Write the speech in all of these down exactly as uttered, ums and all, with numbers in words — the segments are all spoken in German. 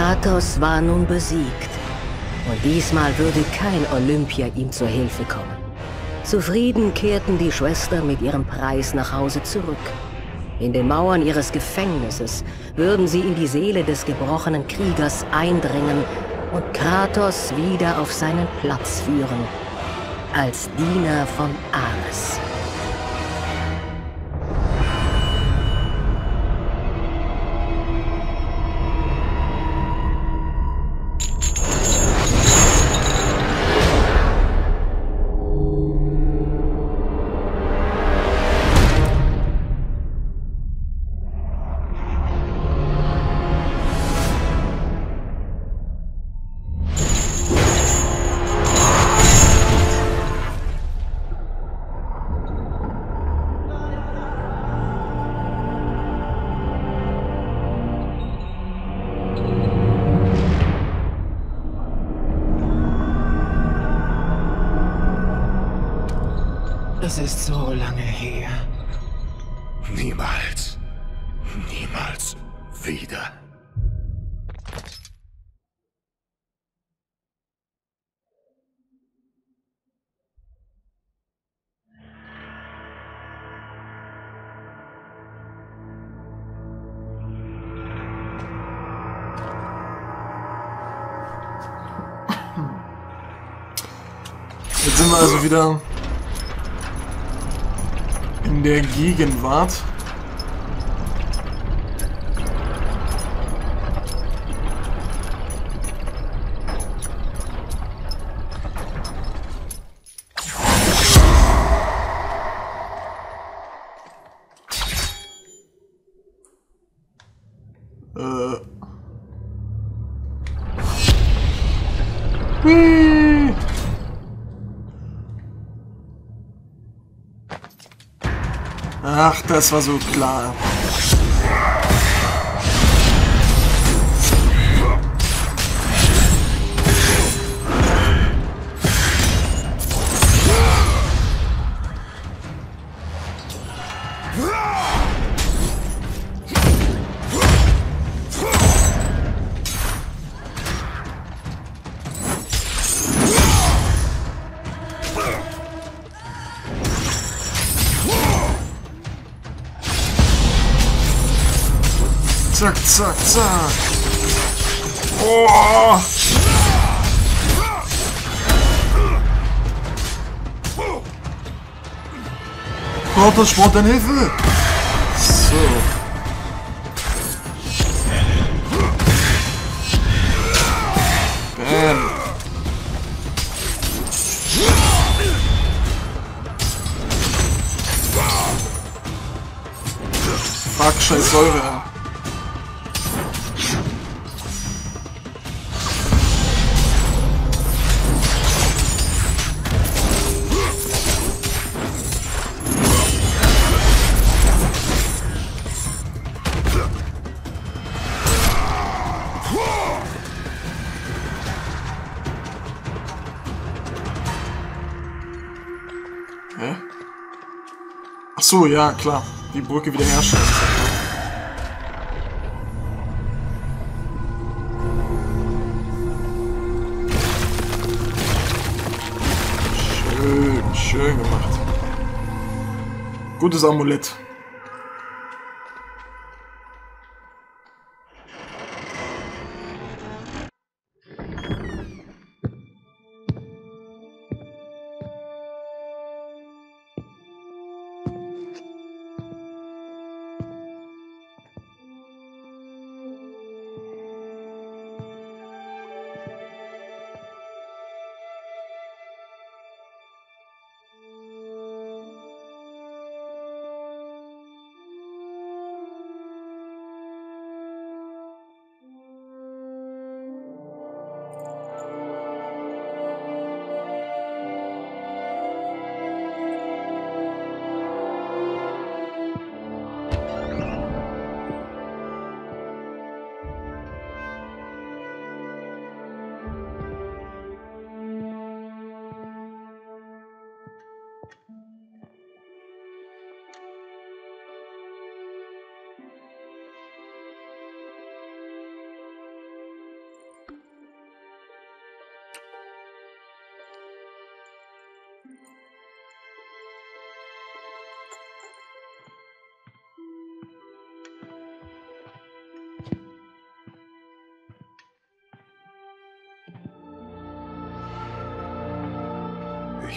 Kratos war nun besiegt. Und diesmal würde kein Olympia ihm zur Hilfe kommen. Zufrieden kehrten die Schwestern mit ihrem Preis nach Hause zurück. In den Mauern ihres Gefängnisses würden sie in die Seele des gebrochenen Kriegers eindringen und Kratos wieder auf seinen Platz führen, als Diener von Ares. Es ist so lange her. Niemals. Niemals wieder. Jetzt sind wir also wieder in der Gegenwart. Äh. Hui. Ach, das war so klar. Zack, zack, zack. Oh! Kratos spart deine Hilfe. So. Bam. Fuck, scheiß Säure. Hä? Ach so, ja, klar. Die Brücke wiederherstellen. Schön, schön gemacht. Gutes Amulett.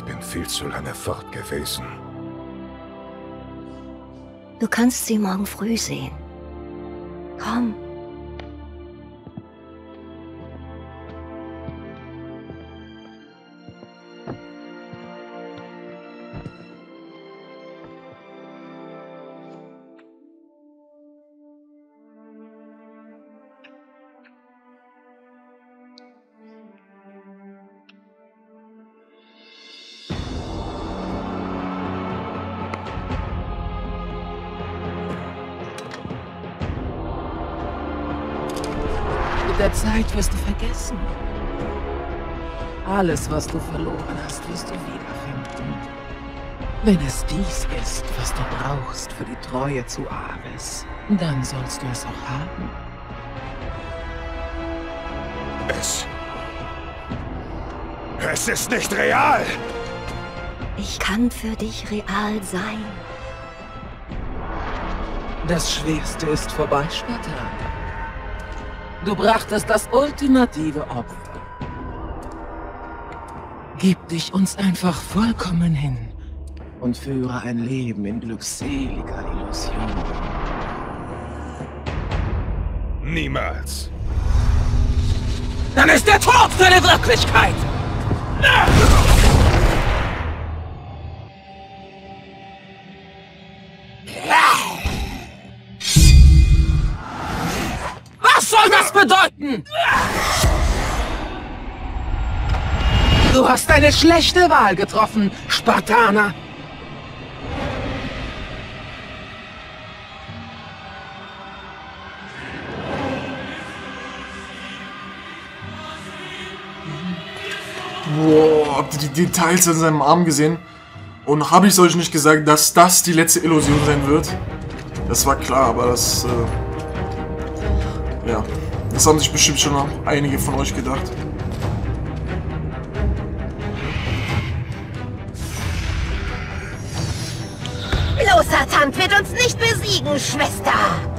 Ich bin viel zu lange fort gewesen. Du kannst sie morgen früh sehen. Komm. Mit der Zeit wirst du vergessen. Alles, was du verloren hast, wirst du wiederfinden. Wenn es dies ist, was du brauchst für die Treue zu Ares, dann sollst du es auch haben. Es... Es ist nicht real! Ich kann für dich real sein. Das Schwerste ist vorbei, Spartan. Du brachtest das ultimative Opfer. Gib dich uns einfach vollkommen hin und führe ein Leben in glückseliger Illusion. Niemals. Dann ist der Tod deine Wirklichkeit! Was soll das bedeuten? Du hast eine schlechte Wahl getroffen, Spartaner. Boah, habt ihr die Details in seinem Arm gesehen? Und habe ich euch nicht gesagt, dass das die letzte Illusion sein wird? Das war klar, aber das... Äh, ja, das haben sich bestimmt schon noch einige von euch gedacht. Bloßer Tand wird uns nicht besiegen, Schwester!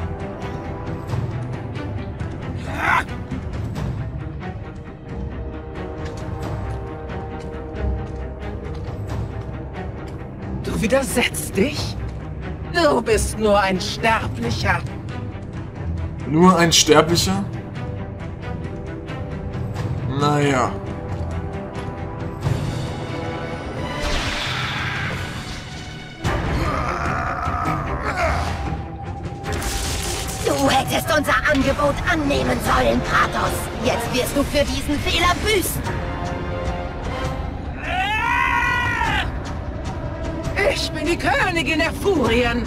Du widersetzt dich? Du bist nur ein Sterblicher. Nur ein Sterblicher? Naja. Du hättest unser Angebot annehmen sollen, Kratos. Jetzt wirst du für diesen Fehler büßen. Ich bin die Königin der Furien.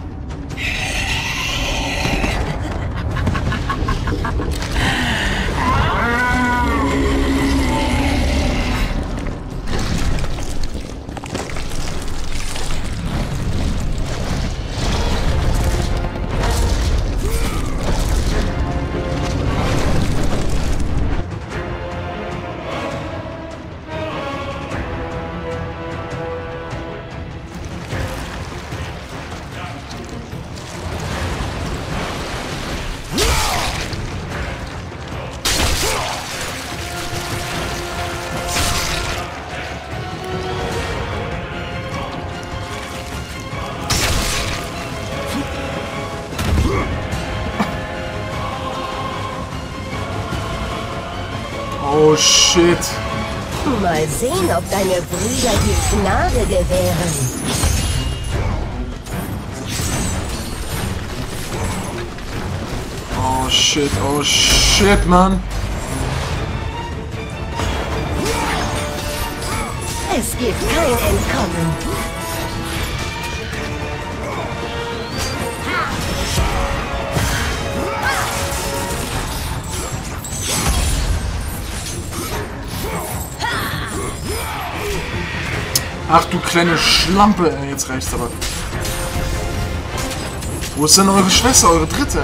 Oh shit. Mal sehen, ob deine Brüder dir Gnade gewähren. Oh shit, oh shit, Mann. Es gibt kein Entkommen. Ach du kleine Schlampe, ey, jetzt reicht's aber. Wo ist denn eure Schwester, eure dritte?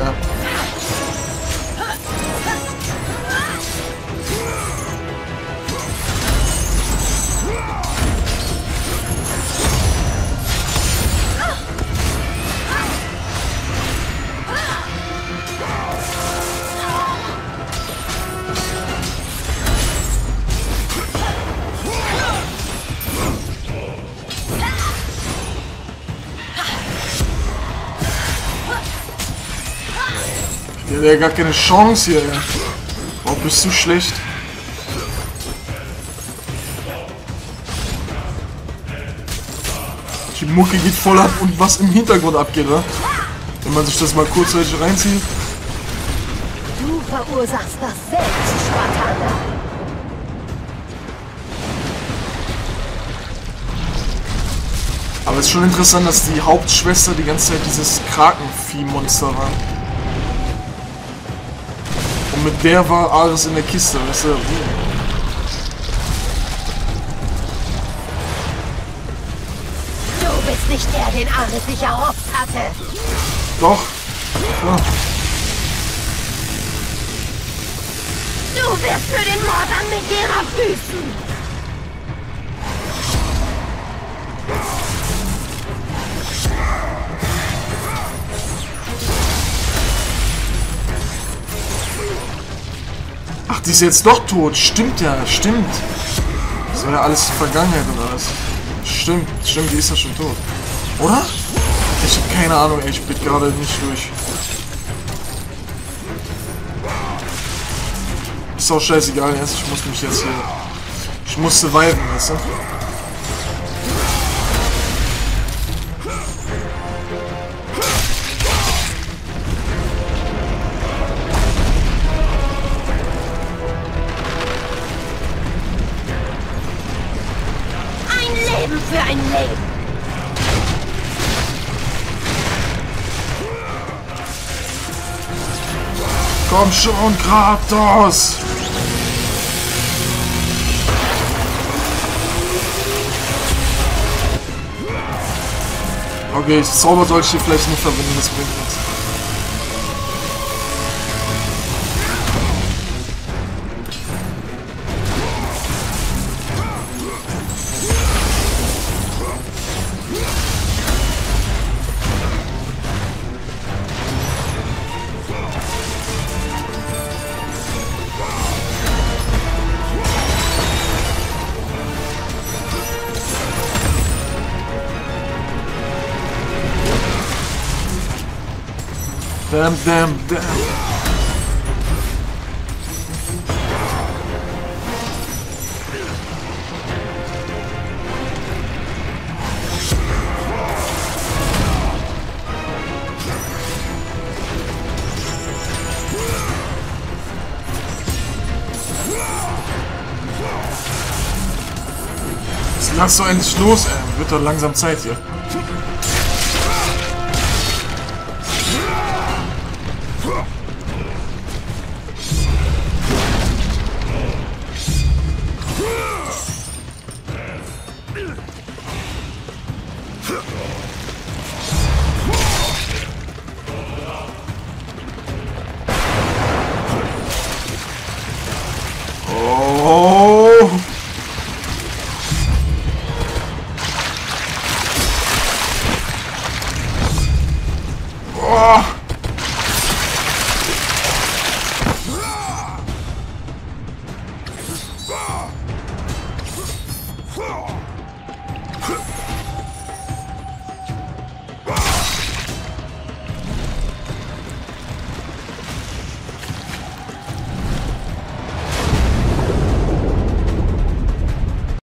Der hat ja gar keine Chance hier, ey. Oh, bist du schlecht? Die Mucke geht voll ab und was im Hintergrund abgeht, wa? Wenn man sich das mal kurzzeitig reinzieht. Du verursachst das selbst, Spartaner. Aber es ist schon interessant, dass die Hauptschwester die ganze Zeit dieses Krakenvieh-Monster war. Und mit der war Ares in der Kiste, weißt du? Du bist nicht der, den Ares sich erhofft hatte. Doch. Ja. Du wirst für den Mord an Megera büßen. Ach, die ist jetzt doch tot. Stimmt ja, stimmt. Das war ja alles Vergangenheit und alles. Stimmt, stimmt, die ist ja schon tot. Oder? Ich hab keine Ahnung, ey, ich bin gerade nicht durch. Ist auch scheißegal jetzt, ich muss mich jetzt hier... Ich muss surviven, weißt du? Für ein Leben. Komm schon, Kratos! Okay, ich Zauber soll ich hier vielleicht nicht verwenden, das bringt nichts. Damn, damn, damn. Lass doch endlich los, ey. Wird doch langsam Zeit hier.